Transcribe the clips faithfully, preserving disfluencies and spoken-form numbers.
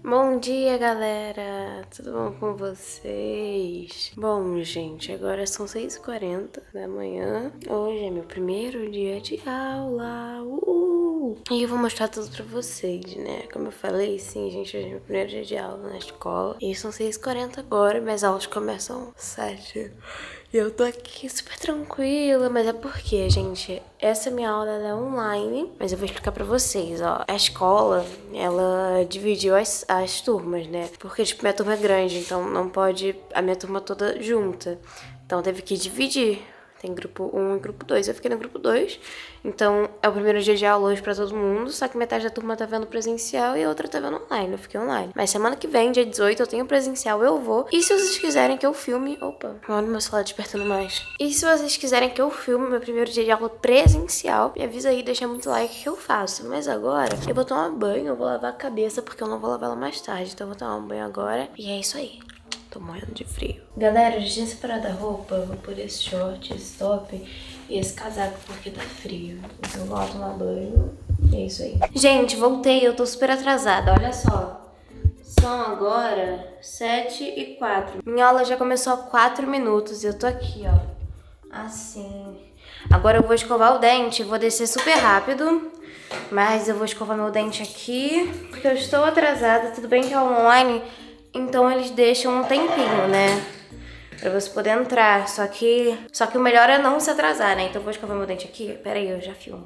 Bom dia, galera! Tudo bom com vocês? Bom, gente, agora são seis e quarenta da manhã. Hoje é meu primeiro dia de aula. Uh! E eu vou mostrar tudo pra vocês, né? Como eu falei, sim, gente, hoje é meu primeiro dia de aula na escola. E são seis e quarenta agora, minhas aulas começam às sete. E eu tô aqui super tranquila, mas é porque, gente, essa minha aula ela é online, mas eu vou explicar pra vocês, ó. A escola, ela dividiu as, as turmas, né? Porque, tipo, minha turma é grande, então não pode a minha turma toda junta. Então teve que dividir. Tem grupo um e grupo dois. Eu fiquei no grupo dois. Então, é o primeiro dia de aula hoje pra todo mundo. Só que metade da turma tá vendo presencial e a outra tá vendo online. Eu fiquei online. Mas semana que vem, dia dezoito, eu tenho presencial, eu vou. E se vocês quiserem que eu filme... Opa, olha o meu celular despertando mais. E se vocês quiserem que eu filme meu primeiro dia de aula presencial, me avisa aí, deixa muito like que eu faço. Mas agora, eu vou tomar banho, eu vou lavar a cabeça, porque eu não vou lavar ela mais tarde. Então, eu vou tomar um banho agora. E é isso aí. Tô morrendo de frio. Galera, eu já tinha separado a roupa. Eu vou pôr esse short, esse top e esse casaco porque tá frio. Então eu vou lá tomar banho. E é isso aí. Gente, voltei. Eu tô super atrasada. Olha só. São agora sete e quatro. Minha aula já começou há quatro minutos. E eu tô aqui, ó. Assim. Agora eu vou escovar o dente. Vou descer super rápido. Mas eu vou escovar meu dente aqui. Porque eu estou atrasada. Tudo bem que é online... Então eles deixam um tempinho, né? Pra você poder entrar. Só que, só que o melhor é não se atrasar, né? Então eu vou escovar meu dente aqui. Pera aí, eu já filmo.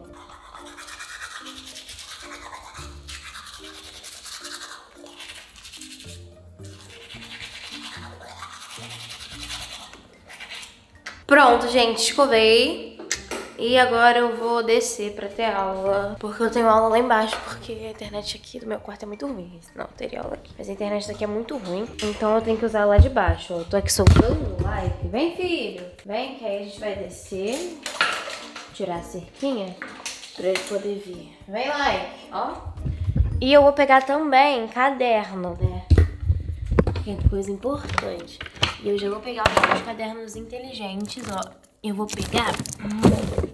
Pronto, gente, escovei. E agora eu vou descer pra ter aula. Porque eu tenho aula lá embaixo. Porque a internet aqui do meu quarto é muito ruim. Não, teria aula aqui. Mas a internet daqui é muito ruim. Então eu tenho que usar lá de baixo. Eu tô aqui soltando o like. Vem, filho. Vem, que aí a gente vai descer. Tirar a cerquinha. Pra ele poder vir. Vem, like. Ó. E eu vou pegar também caderno, né? Que é coisa importante. E eu já vou pegar os cadernos inteligentes, ó. Eu vou pegar hum,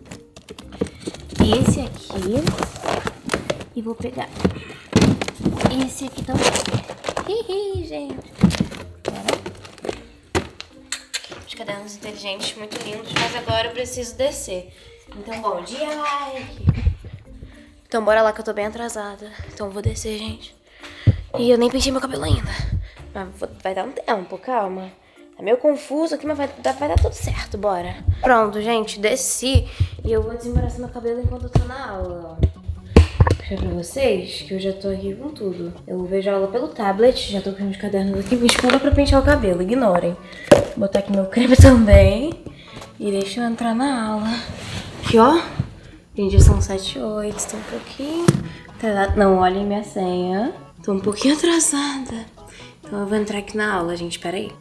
esse aqui e vou pegar esse aqui também. Hihi, gente. Pera. Os cadernos inteligentes muito lindos, mas agora eu preciso descer. Então, bom dia, like. Então, bora lá que eu tô bem atrasada. Então, eu vou descer, gente. E eu nem pentei meu cabelo ainda. Mas vai dar um tempo, calma. É meio confuso aqui, mas vai dar, vai dar tudo certo, bora. Pronto, gente, desci e eu vou desembaraçar meu cabelo enquanto eu tô na aula, ó. Deixa pra vocês que eu já tô aqui com tudo. Eu vejo a aula pelo tablet, já tô com os cadernos aqui, me escova pra pentear o cabelo, ignorem. Vou botar aqui meu creme também e deixa eu entrar na aula. Aqui, ó. Gente, já são sete e oito, tô um pouquinho atrasada. Não, olhem minha senha. Tô um pouquinho atrasada. Então eu vou entrar aqui na aula, gente, peraí.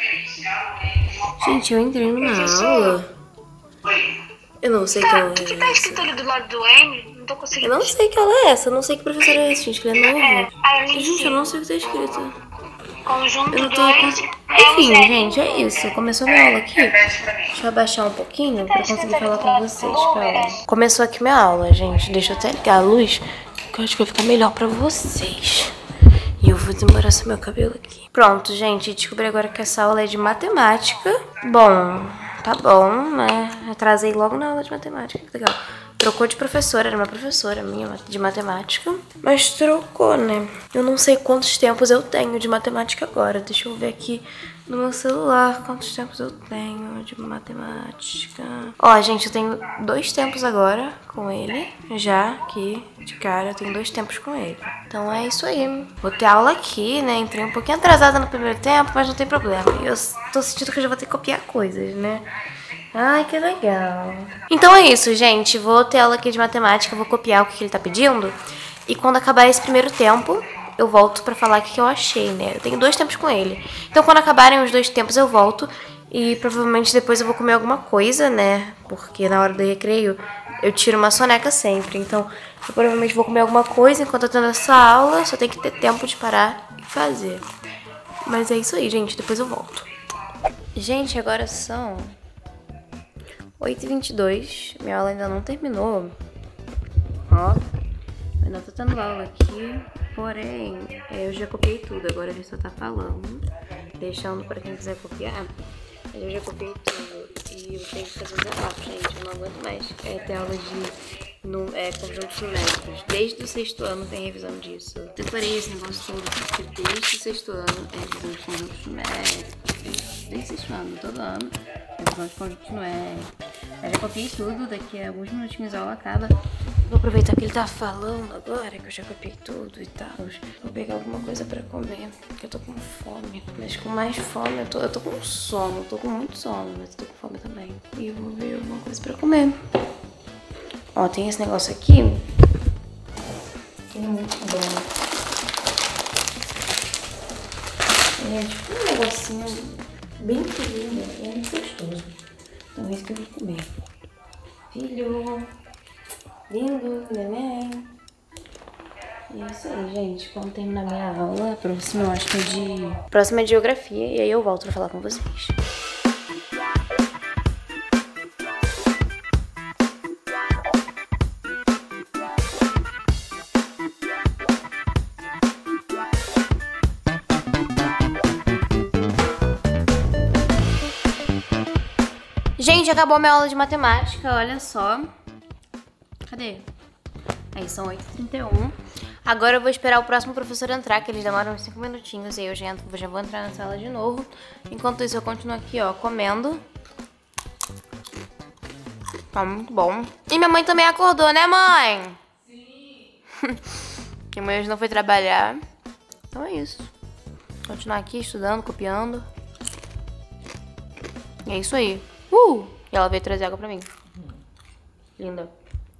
Gente, eu entrei numa aula. Eu não sei que aula é essa. O que tá escrito ali do lado do N? Não tô conseguindo. Eu não sei que aula é essa, eu não sei que professor é esse, gente, que ele é novo. É, gente, eu não sei o que tá escrito. Conjunto eu não tô... Enfim, gente, é isso. Começou minha aula aqui. Deixa eu abaixar um pouquinho pra conseguir falar com vocês, calma. Começou aqui minha aula, gente. Deixa eu até ligar a luz, que eu acho que vai ficar melhor pra vocês. E eu vou desembaraçar meu cabelo aqui. Pronto, gente. Descobri agora que essa aula é de matemática. Bom, tá bom, né? Atrasei logo na aula de matemática. Que legal. Trocou de professora. Era uma professora minha de matemática. Mas trocou, né? Eu não sei quantos tempos eu tenho de matemática agora. Deixa eu ver aqui no meu celular quantos tempos eu tenho de matemática. Ó, gente, eu tenho dois tempos agora com ele. Já aqui, de cara, eu tenho dois tempos com ele. Então é isso aí. Vou ter aula aqui, né? Entrei um pouquinho atrasada no primeiro tempo, mas não tem problema. Eu tô sentindo que eu já vou ter que copiar coisas, né? Ai, que legal. Então é isso, gente. Vou ter aula aqui de matemática, vou copiar o que ele tá pedindo. E quando acabar esse primeiro tempo, eu volto pra falar o que eu achei, né? Eu tenho dois tempos com ele. Então quando acabarem os dois tempos eu volto. E provavelmente depois eu vou comer alguma coisa, né? Porque na hora do recreio eu tiro uma soneca sempre. Então eu provavelmente vou comer alguma coisa enquanto eu tô nessa aula. Só tem que ter tempo de parar e fazer. Mas é isso aí, gente. Depois eu volto. Gente, agora são oito e vinte e dois. Minha aula ainda não terminou. Ó. Ainda tô tendo aula aqui. Porém, eu já copiei tudo, agora a gente só tá falando, deixando pra quem quiser copiar. Eu já copiei tudo e eu tenho que fazer o desabafo, gente, eu não aguento mais. É ter aula de no, é, conjuntos numéricos. Desde o sexto ano tem revisão disso. Eu decorei esse negócio todo porque desde o sexto ano tem revisão de conjuntos numéricos. Desde o sexto ano, todo ano, revisão de conjuntos numéricos. Eu já copiei tudo, daqui a alguns minutinhos a aula acaba. Vou aproveitar que ele tá falando agora, que eu já copiei tudo e tal. Vou pegar alguma coisa pra comer, porque eu tô com fome. Mas com mais fome, eu tô, eu tô com sono. Eu tô com muito sono, mas eu tô com fome também. E eu vou ver alguma coisa pra comer. Ó, tem esse negócio aqui. Ele é muito bom. Ele é tipo um negocinho bem pequenininho. E é muito gostoso. Então é isso que eu vou comer. Filho. Lindo, neném. E é isso aí, gente. Quando terminar minha aula, a próxima eu acho que é de... Próxima é de geografia, e aí eu volto pra falar com vocês. Gente, acabou minha aula de matemática, olha só. Cadê? Aí são oito e trinta e um. Agora eu vou esperar o próximo professor entrar, que eles demoram uns cinco minutinhos. E aí eu já, entro, já vou entrar na sala de novo. Enquanto isso eu continuo aqui, ó, comendo. Tá muito bom. E minha mãe também acordou, né, mãe? Sim. Minha mãe hoje não foi trabalhar. Então é isso. Continuar aqui estudando, copiando. E é isso aí. Uh! E ela veio trazer água pra mim. Linda.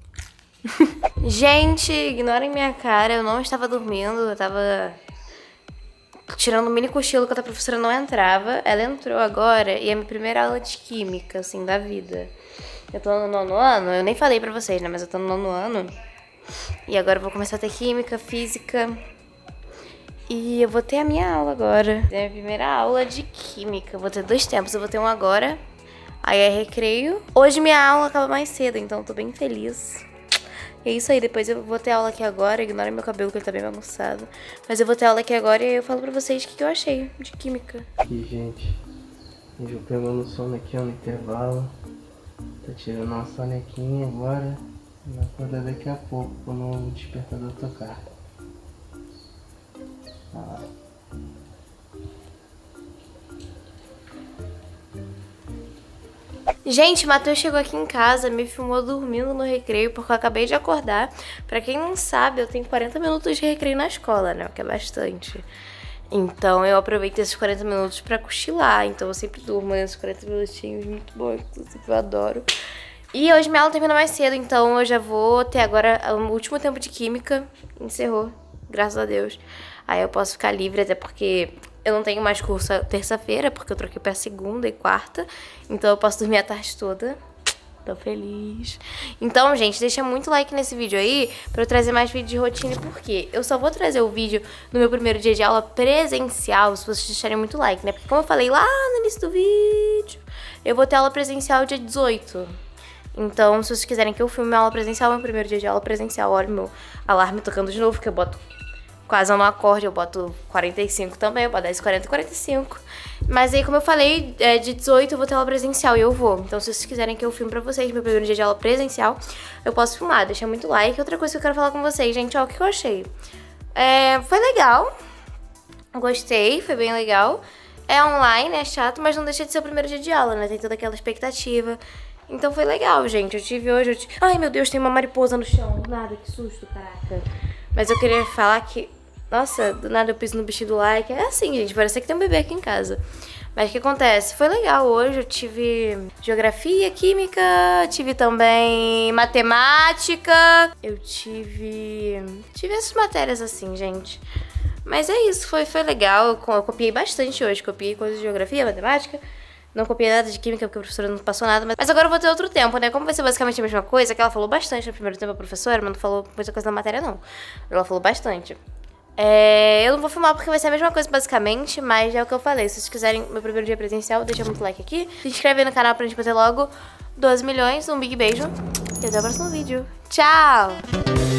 Gente, ignorem minha cara, eu não estava dormindo, eu tava tirando um mini cochilo quando a professora não entrava. Ela entrou agora e é a minha primeira aula de química, assim, da vida. Eu tô no nono ano, eu nem falei pra vocês, né, mas eu tô no nono ano. E agora eu vou começar a ter química, física. E eu vou ter a minha aula agora. É a minha primeira aula de química, eu vou ter dois tempos, eu vou ter um agora, aí é recreio. Hoje minha aula acaba mais cedo, então eu tô bem feliz. É isso aí, depois eu vou ter aula aqui agora. Ignora meu cabelo que ele tá bem bagunçado. Mas eu vou ter aula aqui agora e aí eu falo pra vocês o que, que eu achei de química. Aqui, gente, a gente pegou no sono aqui ó, no intervalo. Tá tirando uma sonequinha agora. Vai acordar daqui a pouco quando o despertador tocar. Olha lá. Gente, o Matheus chegou aqui em casa, me filmou dormindo no recreio, porque eu acabei de acordar. Pra quem não sabe, eu tenho quarenta minutos de recreio na escola, né? O que é bastante. Então eu aproveitei esses quarenta minutos pra cochilar. Então eu sempre durmo nesses quarenta minutinhos, muito bom, inclusive eu adoro. E hoje minha aula termina mais cedo, então eu já vou ter agora o último tempo de química. Encerrou, graças a Deus. Aí eu posso ficar livre, até porque eu não tenho mais curso terça-feira, porque eu troquei pra segunda e quarta. Então eu posso dormir a tarde toda. Tô feliz. Então, gente, deixa muito like nesse vídeo aí pra eu trazer mais vídeo de rotina. Porque eu só vou trazer o vídeo no meu primeiro dia de aula presencial se vocês deixarem muito like, né? Porque como eu falei lá no início do vídeo, eu vou ter aula presencial dia dezoito. Então, se vocês quiserem que eu filme minha aula presencial, meu primeiro dia de aula presencial, olha o meu alarme tocando de novo, que eu boto quase no acorde, eu boto quarenta e cinco também, eu boto dez, quarenta, quarenta e cinco. Mas aí, como eu falei, é, de dezoito eu vou ter aula presencial e eu vou. Então, se vocês quiserem que eu filme pra vocês meu primeiro dia de aula presencial, eu posso filmar, deixa muito like. Outra coisa que eu quero falar com vocês, gente, ó, o que eu achei? É, foi legal, gostei, foi bem legal. É online, é chato, mas não deixa de ser o primeiro dia de aula, né? Tem toda aquela expectativa. Então foi legal, gente. Eu tive hoje... Eu tive... Ai, meu Deus, tem uma mariposa no chão. Do nada, que susto, caraca. Mas eu queria falar que... Nossa, do nada eu piso no bichinho do like. É assim, gente, parece que tem um bebê aqui em casa. Mas o que acontece? Foi legal hoje. Eu tive geografia, química, tive também matemática. Eu tive... Tive essas matérias assim, gente. Mas é isso, foi, foi legal. Eu, eu copiei bastante hoje. Copiei coisas de geografia, matemática. Não copiei nada de química porque a professora não passou nada. Mas agora eu vou ter outro tempo, né? Como vai ser basicamente a mesma coisa, que ela falou bastante no primeiro tempo a professora, mas não falou muita coisa da matéria, não. Ela falou bastante. É, eu não vou filmar porque vai ser a mesma coisa basicamente, mas é o que eu falei. Se vocês quiserem meu primeiro dia presencial, deixa muito like aqui. Se inscreve no canal pra gente bater logo doze milhões. Um big beijo e até o próximo vídeo. Tchau!